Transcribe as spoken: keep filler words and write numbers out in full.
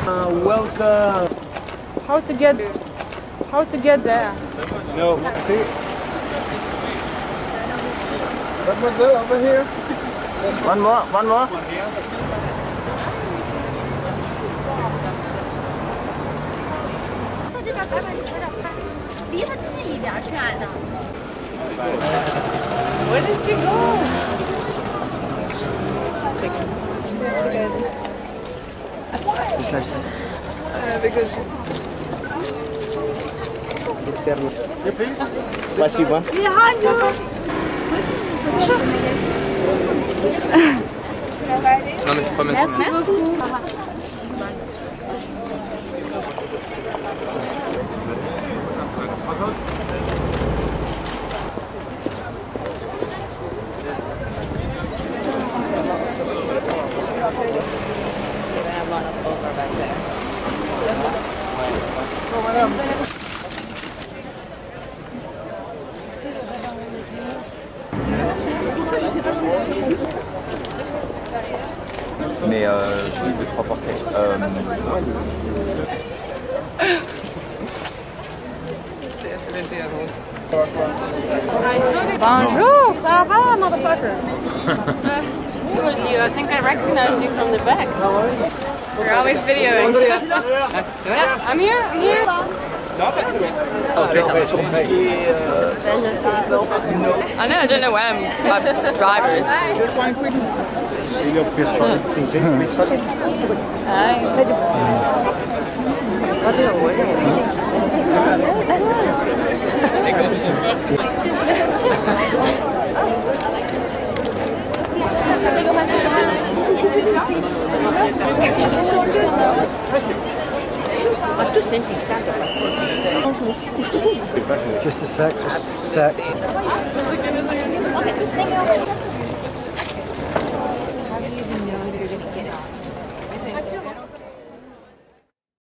Uh, welcome. How to get how to get there? No. See? Mademoiselle, over here. One more, one more. 在这边摆摆有点拍，离他近一点，亲爱的。 Where did you go? Just nice. Uh, because Yeah, please. Спасибо. Non mais c'est pas merci. Merci beaucoup. Mais euh, si, deux, trois portraits. Euh... Bonjour, ça va, motherfucker? Who was you? I think I recognized you from the back. We're always videoing. Yeah, I'm here, I'm here. I know, I don't know where I'm, I'm drivers. Just a sec, just a sec. Okay, let's take it over.